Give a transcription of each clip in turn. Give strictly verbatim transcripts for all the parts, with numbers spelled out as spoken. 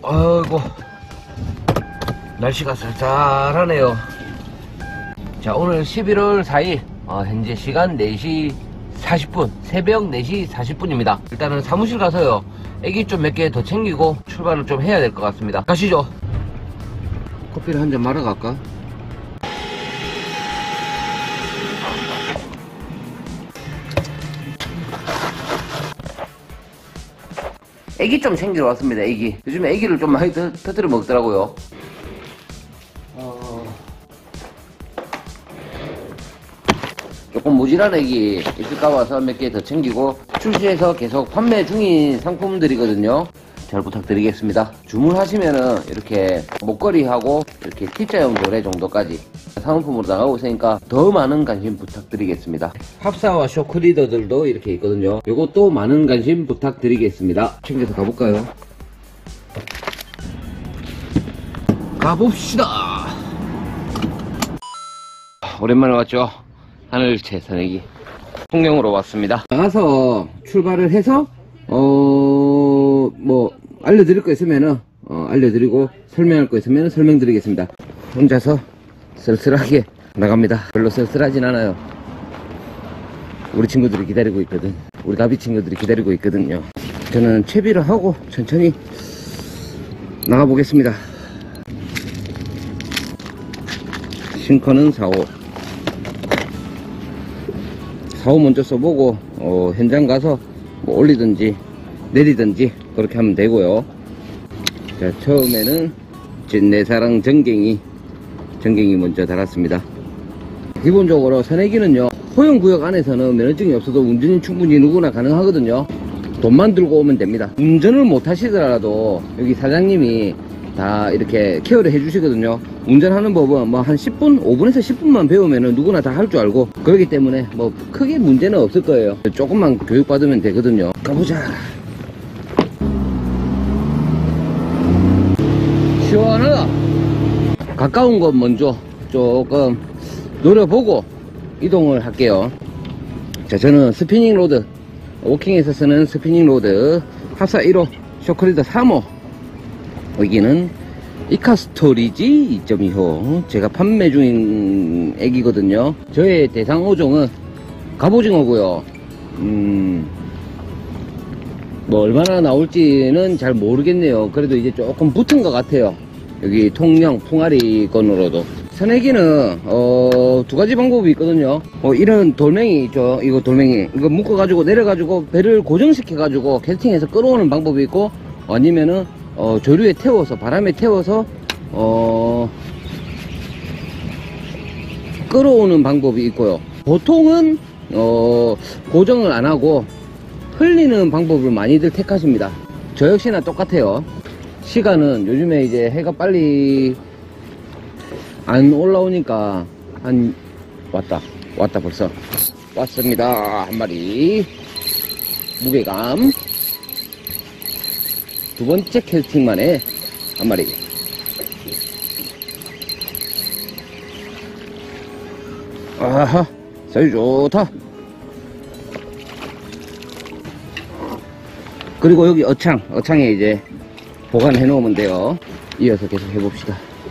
아이고 날씨가 쌀쌀하네요. 자, 오늘 십일월 사일 어, 현재 시간 네 시 사십 분, 새벽 네 시 사십 분입니다 일단은 사무실 가서요 애기 좀 몇 개 더 챙기고 출발을 좀 해야 될 것 같습니다. 가시죠. 커피를 한 잔 말아 갈까? 애기 좀 챙기러 왔습니다. 애기 요즘에 애기를 좀 많이 터, 터뜨려 먹더라고요. 어... 조금 모질한 애기 있을까 봐서 몇 개 더 챙기고, 출시해서 계속 판매 중인 상품들이거든요. 잘 부탁드리겠습니다. 주문하시면은 이렇게 목걸이하고 이렇게 T자형 조례 정도까지 사은품으로 나가고 있으니까 더 많은 관심 부탁드리겠습니다. 합사와 쇼크리더들도 이렇게 있거든요. 요것도 많은 관심 부탁드리겠습니다. 챙겨서 가볼까요? 가봅시다. 오랜만에 왔죠. 하늘채 선내기 풍경으로 왔습니다. 나가서 출발을 해서 어... 뭐 알려드릴 거 있으면은 어, 알려드리고 설명할 거 있으면 설명드리겠습니다. 혼자서 쓸쓸하게 나갑니다. 별로 쓸쓸하진 않아요. 우리 친구들이 기다리고 있거든. 우리 가비 친구들이 기다리고 있거든요. 저는 채비를 하고 천천히 나가보겠습니다. 싱커는 사호 사호 먼저 써보고 어, 현장 가서 뭐 올리든지 내리든지 그렇게 하면 되고요. 자, 처음에는 내 사랑 전갱이 전갱이 먼저 달았습니다. 기본적으로 선내기는요 허용구역 안에서는 면허증이 없어도 운전이 충분히 누구나 가능하거든요. 돈만 들고 오면 됩니다. 운전을 못 하시더라도 여기 사장님이 다 이렇게 케어를 해 주시거든요. 운전하는 법은 뭐 한 십 분 오 분에서 십 분만 배우면 누구나 다 할 줄 알고, 그렇기 때문에 뭐 크게 문제는 없을 거예요. 조금만 교육받으면 되거든요. 가보자. 시원하다. 가까운 것 먼저 조금 노려보고 이동을 할게요. 자, 저는 스피닝 로드, 워킹에서 쓰는 스피닝 로드 합사 일 호 쇼크리더 삼 호, 여기는 이카스토리지 이 점 이 호 제가 판매 중인 애기거든요. 저의 대상 어종은 갑오징어고요. 음... 뭐 얼마나 나올지는 잘 모르겠네요. 그래도 이제 조금 붙은 것 같아요. 여기 통영 풍아리건으로도. 선내기는 어, 두 가지 방법이 있거든요. 어, 이런 돌멩이 있죠. 이거 돌멩이 이거 묶어 가지고 내려 가지고 배를 고정시켜 가지고 캐스팅해서 끌어오는 방법이 있고, 아니면은 어, 조류에 태워서 바람에 태워서 어, 끌어오는 방법이 있고요. 보통은 어, 고정을 안 하고 흘리는 방법을 많이들 택하십니다. 저 역시나 똑같아요. 시간은 요즘에 이제 해가 빨리 안 올라오니까 한 왔다 왔다 벌써 왔습니다. 한 마리 무게감 두 번째 캐스팅만에 한 마리. 아하, 사이즈 좋다. 그리고 여기 어창, 어창에 이제 보관해 놓으면 돼요. 이어서 계속 해봅시다.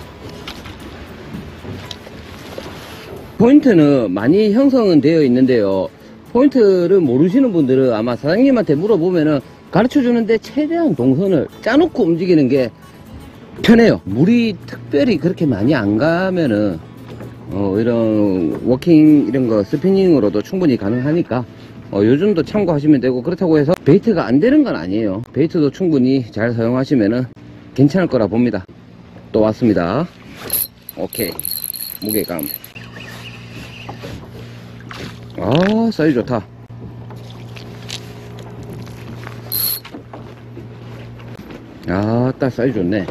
포인트는 많이 형성은 되어 있는데요, 포인트를 모르시는 분들은 아마 사장님한테 물어보면은 가르쳐 주는데 최대한 동선을 짜놓고 움직이는 게 편해요. 물이 특별히 그렇게 많이 안 가면은 어, 이런 워킹 이런 거 스피닝으로도 충분히 가능하니까 어, 요즘도 참고하시면 되고, 그렇다고 해서 베이트가 안 되는 건 아니에요. 베이트도 충분히 잘 사용하시면은 괜찮을 거라 봅니다. 또 왔습니다. 오케이, 무게감. 아, 사이즈 좋다. 아, 딱 사이즈 좋네.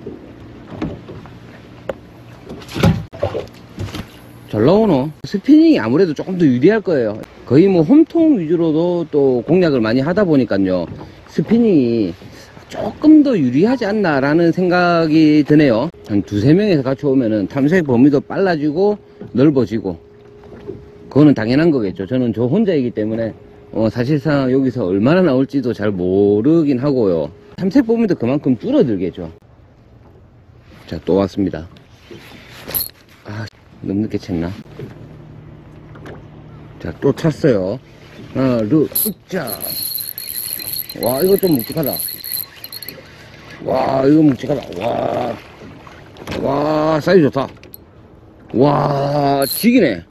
잘 나오노? 스피닝이 아무래도 조금 더 유리할 거예요. 거의 뭐 홈통 위주로도 또 공략을 많이 하다 보니까요, 스피닝이 조금 더 유리하지 않나 라는 생각이 드네요. 한 두세 명에서 같이 오면은 탐색 범위도 빨라지고 넓어지고, 그거는 당연한 거겠죠. 저는 저 혼자이기 때문에 어, 사실상 여기서 얼마나 나올지도 잘 모르긴 하고요. 탐색 범위도 그만큼 줄어들겠죠. 자, 또 왔습니다. 아, 너무 늦게 챘나? 자, 또 찼어요. 하나, 둘, 으짜. 와, 이거 좀 묵직하다. 와, 이거 묵직하다. 와, 와, 사이즈 좋다. 와, 지기네.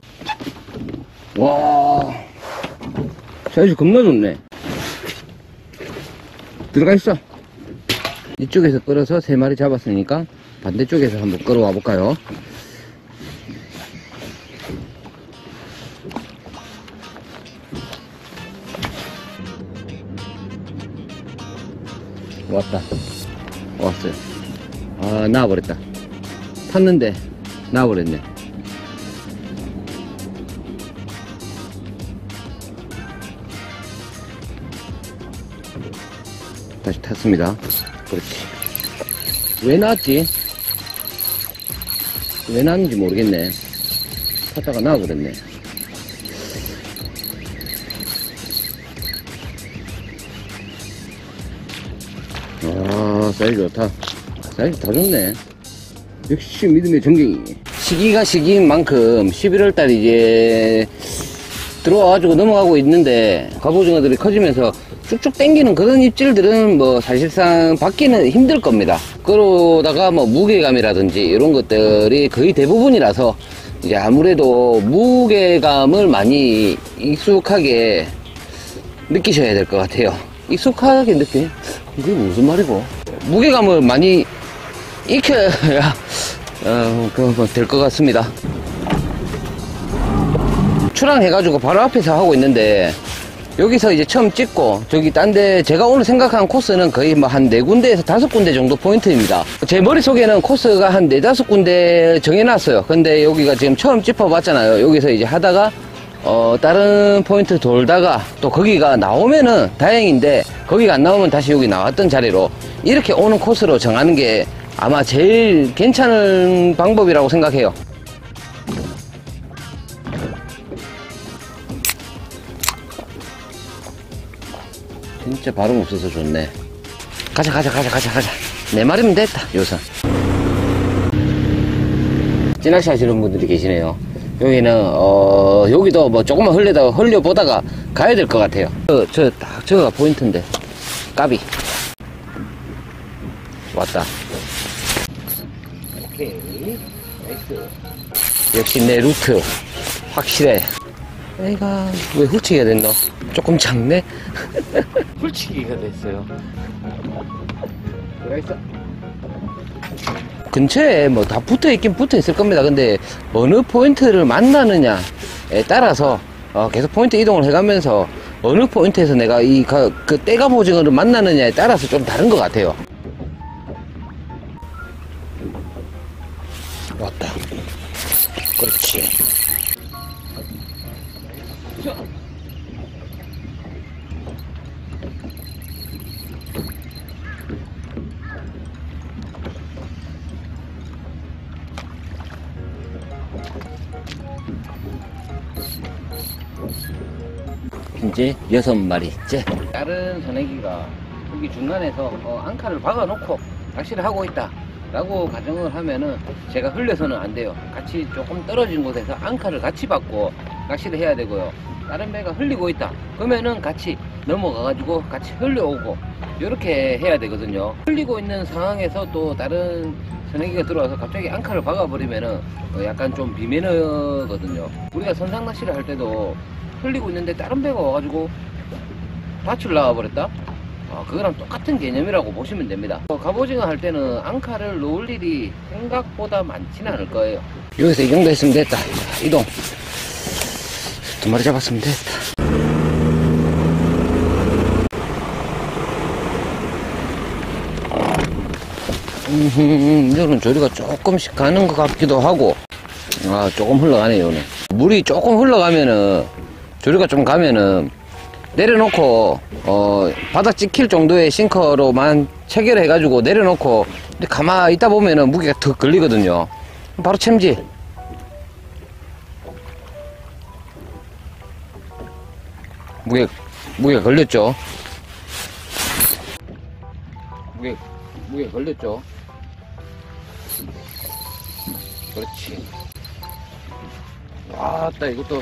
와, 사이즈 겁나 좋네. 들어가 있어. 이쪽에서 끌어서 세 마리 잡았으니까 반대쪽에서 한번 끌어와 볼까요? 왔다. 왔어요. 아, 나와버렸다. 탔는데 나와버렸네. 다시 탔습니다. 그렇지. 왜 나왔지? 왜 나왔는지 모르겠네. 탔다가 나와버렸네. 아, 사이즈 좋다. 사이즈 다 좋네. 역시 믿음의 전갱이. 시기가 시기인 만큼 십일월달 이제 들어와가지고 넘어가고 있는데 갑오징어들이 커지면서 쭉쭉 당기는 그런 입질들은 뭐 사실상 받기는 힘들 겁니다. 그러다가 뭐 무게감이라든지 이런 것들이 거의 대부분이라서 이제 아무래도 무게감을 많이 익숙하게 느끼셔야 될 것 같아요. 익숙하게 느끼? 그게 무슨 말이고? 무게감을 많이 익혀야 어, 그, 될 것 같습니다. 출항해가지고 바로 앞에서 하고 있는데 여기서 이제 처음 찍고 저기 딴데 제가 오늘 생각한 코스는 거의 뭐 한 네 군데에서 다섯 군데 정도 포인트입니다. 제 머릿속에는 코스가 한 네다섯 군데 정해놨어요. 근데 여기가 지금 처음 짚어봤잖아요. 여기서 이제 하다가 어 다른 포인트 돌다가 또 거기가 나오면은 다행인데 거기가 안 나오면 다시 여기 나왔던 자리로 이렇게 오는 코스로 정하는 게 아마 제일 괜찮은 방법이라고 생각해요. 진짜 발음 없어서 좋네. 가자 가자 가자 가자 가자. 네 마리면 됐다. 요선 찌낚시 하시는 분들이 계시네요. 여기는 어 여기도 뭐 조금만 흘려다 흘려보다가 가야 될 것 같아요. 저 저 딱 저가 포인트인데 까비. 왔다. 오케이 나이스. 역시 내 루트 확실해. 애가 왜 훌치기가 됐노? 조금 작네? 훌치기가 됐어요. 들어있어. 근처에 뭐 다 붙어 있긴 붙어 있을 겁니다. 근데 어느 포인트를 만나느냐에 따라서 어 계속 포인트 이동을 해가면서 어느 포인트에서 내가 이 그 떼갑오징어를 만나느냐에 따라서 좀 다른 것 같아요. 왔다. 그렇지. 이제 여섯 마리째. 다른 선애기가 여기 중간에서 어, 앙카를 박아놓고 낚시를 하고 있다 라고 가정을 하면은 제가 흘려서는 안 돼요. 같이 조금 떨어진 곳에서 앙카를 같이 받고 낚시를 해야 되고요. 다른 배가 흘리고 있다 그러면은 같이 넘어가 가지고 같이 흘려오고 이렇게 해야 되거든요. 흘리고 있는 상황에서 또 다른 선애기가 들어와서 갑자기 앙카를 박아버리면은 어, 약간 좀 비매너거든요. 우리가 선상 낚시를 할 때도 흘리고 있는데 다른 배가 와가지고 닻을 나와버렸다? 아, 그거랑 똑같은 개념이라고 보시면 됩니다. 어, 갑오징어 할 때는 앙카를 놓을 일이 생각보다 많지는 않을 거예요. 여기서 이 정도 했으면 됐다. 이동. 두 마리 잡았으면 됐다. 음, 이거는 조리가 조금씩 가는 것 같기도 하고, 아, 조금 흘러가네요, 오늘. 물이 조금 흘러가면은, 조리가 좀 가면은, 내려놓고, 어, 바닥 찍힐 정도의 싱커로만 체결해가지고 내려놓고, 근데 가만히 있다 보면은 무게가 더 걸리거든요. 바로 챔질. 무게, 무게가 걸렸죠. 무게, 무게 걸렸죠? 그렇지. 와, 따, 이것도.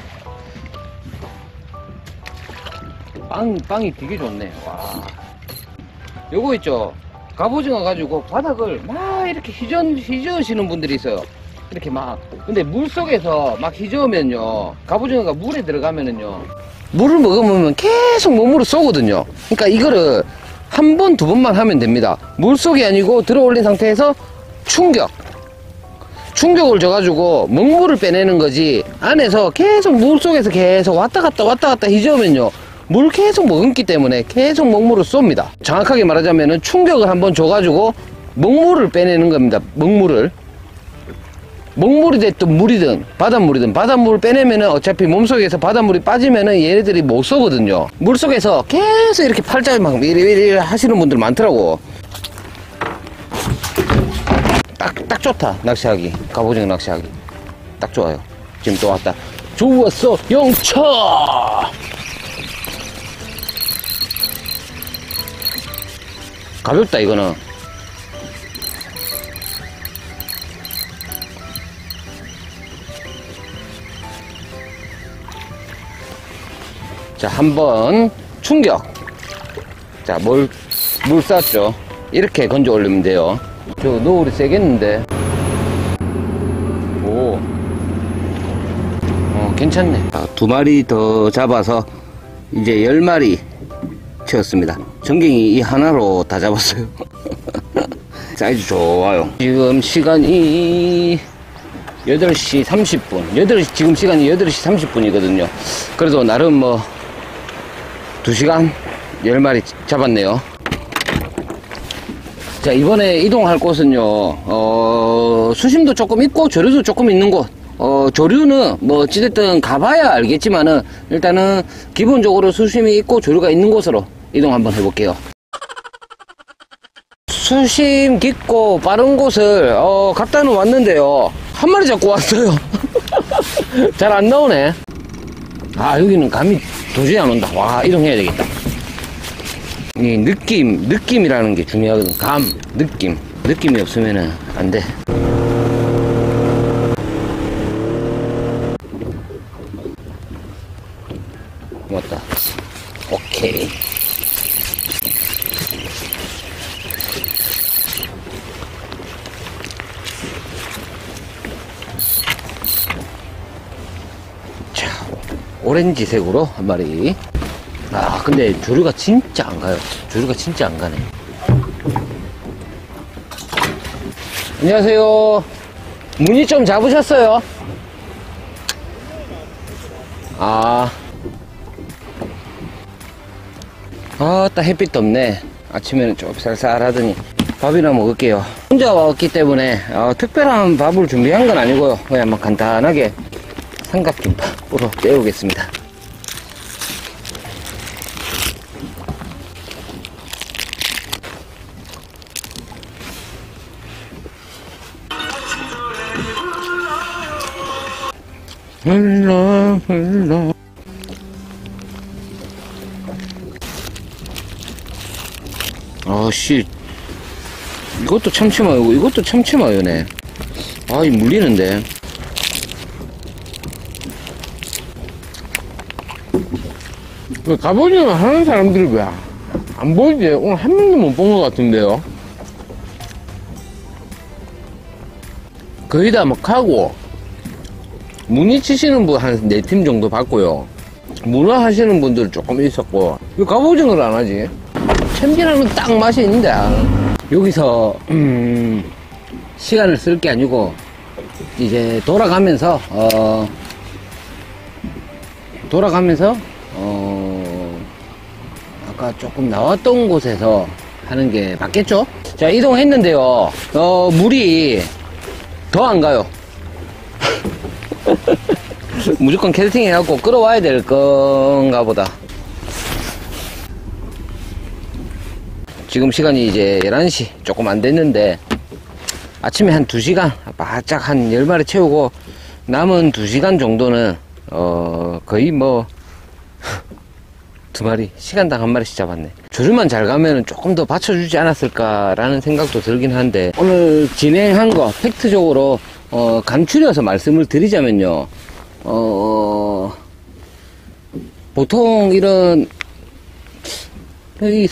빵, 빵이 되게 좋네. 와. 요거 있죠? 갑오징어 가지고 바닥을 막 이렇게 휘저, 휘저으시는 분들이 있어요. 이렇게 막. 근데 물 속에서 막 휘저으면요. 갑오징어가 물에 들어가면은요. 물을 먹으면 계속 몸으로 쏘거든요. 그러니까 이거를 한 번, 두 번만 하면 됩니다. 물 속이 아니고 들어 올린 상태에서 충격. 충격을 줘가지고 먹물을 빼내는 거지. 안에서 계속 물 속에서 계속 왔다 갔다 왔다 갔다 휘저으면요. 물 계속 머금기 때문에 계속 먹물을 쏩니다. 정확하게 말하자면 충격을 한번 줘가지고 먹물을 빼내는 겁니다. 먹물을. 먹물이 됐든 물이든 바닷물이든 바닷물을 빼내면은 어차피 몸속에서 바닷물이 빠지면은 얘네들이 못 쏘거든요. 물속에서 계속 이렇게 팔자에 막 이리이리 하시는 분들 많더라고. 딱, 딱 좋다. 낚시하기. 갑오징어 낚시하기. 딱 좋아요. 지금 또 왔다. 좋았어. 영차! 가볍다, 이거는. 자, 한번 충격. 자, 물, 물 쌌죠. 이렇게 건져 올리면 돼요. 저 노을이 세겠는데. 오. 어, 괜찮네. 아, 두 마리 더 잡아서 이제 열 마리 채웠습니다. 전갱이 이 하나로 다 잡았어요. 사이즈 좋아요. 지금 시간이 여덟 시 삼십 분. 여덟 시, 지금 시간이 여덟 시 삼십 분이거든요. 그래도 나름 뭐 두 시간 열 마리 잡았네요. 자, 이번에 이동할 곳은요, 어, 수심도 조금 있고 조류도 조금 있는 곳. 어, 조류는 뭐 어찌됐든 가봐야 알겠지만은 일단은 기본적으로 수심이 있고 조류가 있는 곳으로 이동 한번 해볼게요. 수심 깊고 빠른 곳을 어, 갔다는 왔는데요, 한 마리 잡고 왔어요. 잘 안 나오네. 아, 여기는 감이 도저히 안 온다. 와, 이동해야 되겠다. 이 느낌, 느낌이라는 게 중요하거든. 감, 느낌. 느낌이 없으면은 안 돼. 왔다. 오케이. 자, 오렌지색으로 한 마리. 아, 근데 조류가 진짜 안 가요. 조류가 진짜 안 가네. 안녕하세요. 무늬 좀 잡으셨어요? 아. 아, 딱 햇빛도 없네. 아침에는 좀 쌀쌀하더니 밥이나 먹을게요. 혼자 왔기 때문에 어, 특별한 밥을 준비한 건 아니고요. 그냥 막 간단하게 삼각김밥으로 때우겠습니다. 흘러 흘러. 아씨, 이것도 참치마요고 이것도 참치마요네. 아, 이 물리는데. 왜 갑오징어 하는 사람들이 왜 안 보이지? 오늘 한 명도 못 본 것 같은데요. 거의 다 막 하고 무늬 치시는 분 한 네 팀 정도 봤고요. 문어 하시는 분들 조금 있었고. 왜 갑오징어를 안 하지? 챔질하면 딱 맛이 있는데. 여기서 음, 시간을 쓸 게 아니고 이제 돌아가면서 어, 돌아가면서 어, 아까 조금 나왔던 곳에서 하는 게 맞겠죠? 자, 이동했는데요. 어, 물이 더 안 가요. 무조건 캐스팅 해갖고 끌어와야 될 건가 보다. 지금 시간이 이제 열한 시 조금 안 됐는데, 아침에 한 두 시간 바짝 한 열 마리 채우고 남은 두 시간 정도는 어 거의 뭐 두 마리, 시간당 한 마리씩 잡았네. 조류만 잘 가면은 조금 더 받쳐주지 않았을까라는 생각도 들긴 한데, 오늘 진행한 거 팩트적으로 어, 감추려서 말씀을 드리자면요, 어, 보통 이런 이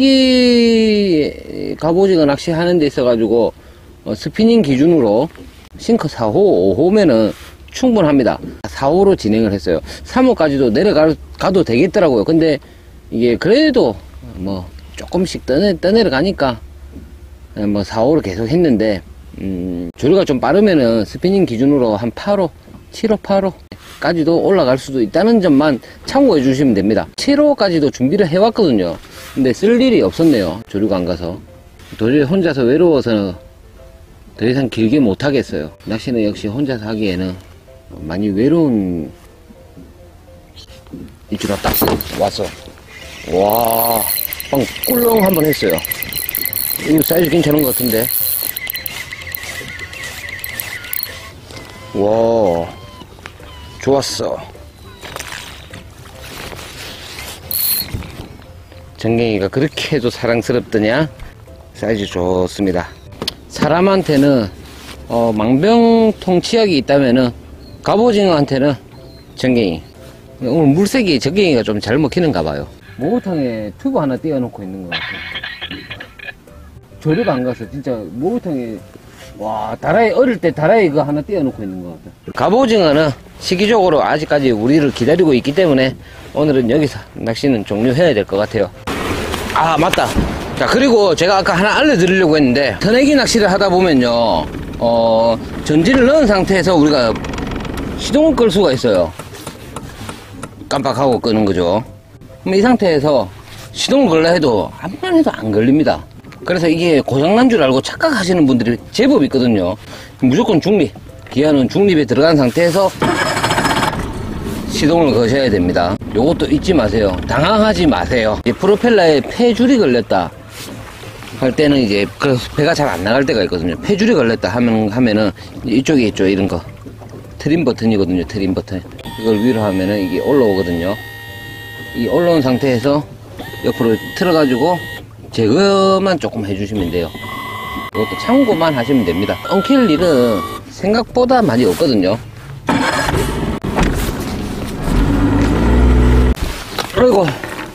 섬치기 갑오징어 낚시하는 데 있어가지고 어, 스피닝 기준으로 싱커 사 호, 오 호면은 충분합니다. 사 호로 진행을 했어요. 삼 호까지도 내려가도 되겠더라고요. 근데 이게 그래도 뭐 조금씩 떠내, 떠내려가니까 뭐 사 호로 계속 했는데, 음, 조류가 좀 빠르면은 스피닝 기준으로 한 팔 호, 칠 호, 팔 호까지도 올라갈 수도 있다는 점만 참고해 주시면 됩니다. 칠 호까지도 준비를 해왔거든요. 근데 쓸 일이 없었네요. 조류가 안 가서. 도저히 혼자서 외로워서 더 이상 길게 못 하겠어요. 낚시는 역시 혼자서 하기에는 많이 외로운 이줄 왔다. 왔어. 와, 빵 꿀렁 한번 했어요. 이 사이즈 괜찮은 것 같은데. 와, 좋았어. 전갱이가 그렇게 해도 사랑스럽더냐? 사이즈 좋습니다. 사람한테는 어, 망병통치약이 있다면은 갑오징어한테는 전갱이. 오늘 물색이 전갱이가 좀 잘 먹히는가 봐요. 목욕탕에 튜브 하나 띄워놓고 있는 것 같아요. 조류가 안 가서 진짜 목욕탕에, 와, 다라이, 어릴 때 다라이 그거 하나 띄워놓고 있는 것 같아요. 갑오징어는 시기적으로 아직까지 우리를 기다리고 있기 때문에 오늘은 여기서 낚시는 종료해야 될 것 같아요. 아, 맞다. 자, 그리고 제가 아까 하나 알려드리려고 했는데, 터내기 낚시를 하다 보면요, 어, 전지를 넣은 상태에서 우리가 시동을 끌 수가 있어요. 깜빡하고 끄는 거죠. 그럼 이 상태에서 시동을 걸라 해도 아무나 해도 안 걸립니다. 그래서 이게 고장난 줄 알고 착각하시는 분들이 제법 있거든요. 무조건 중립, 기아는 중립에 들어간 상태에서 시동을 거셔야 됩니다. 요것도 잊지 마세요. 당황하지 마세요. 이 프로펠러에 폐줄이 걸렸다 할 때는 이제 그 배가 잘 안 나갈 때가 있거든요. 폐줄이 걸렸다 하면, 하면은 이쪽에 있죠. 이런 거 트림 버튼이거든요. 트림 버튼. 이걸 위로 하면은 이게 올라오거든요. 이 올라온 상태에서 옆으로 틀어가지고 제거만 조금 해주시면 돼요. 이것도 참고만 하시면 됩니다. 엉킬 일은 생각보다 많이 없거든요. 아이고.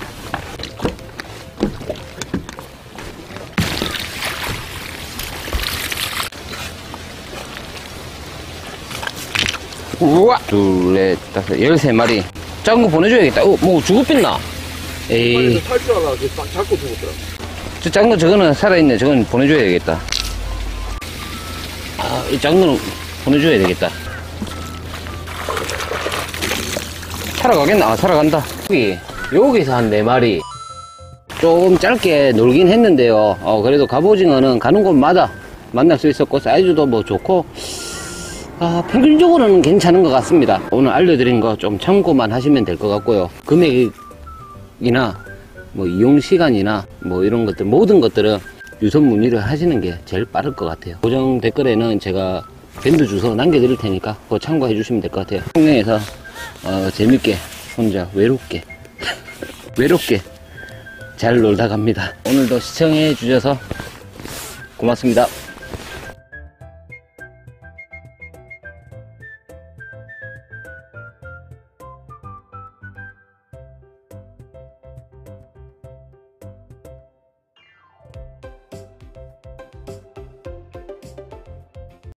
우와! 둘, 넷, 다섯, 열세 마리. 작은 거 보내줘야겠다. 어, 뭐 죽었겠나? 에이. 탈줄 알아. 딱 잡고 죽었더라. 저 작은 거 저거는 살아있네. 저건 보내줘야겠다. 아, 이 작은 거는 보내줘야 되겠다. 살아가겠나? 아, 살아간다. 여기, 여기서 한 네 마리. 조금 짧게 놀긴 했는데요. 어, 그래도 갑오징어는 가는 곳마다 만날 수 있었고, 사이즈도 뭐 좋고, 아, 평균적으로는 괜찮은 것 같습니다. 오늘 알려드린 거 좀 참고만 하시면 될 것 같고요. 금액이나 뭐 이용시간이나 뭐 이런 것들, 모든 것들은 유선 문의를 하시는 게 제일 빠를 것 같아요. 고정 댓글에는 제가 밴드 주소 남겨드릴 테니까 그거 참고해 주시면 될 것 같아요. 평양에서 어, 재밌게 혼자 외롭게 외롭게 잘 놀다 갑니다. 오늘도 시청해 주셔서 고맙습니다.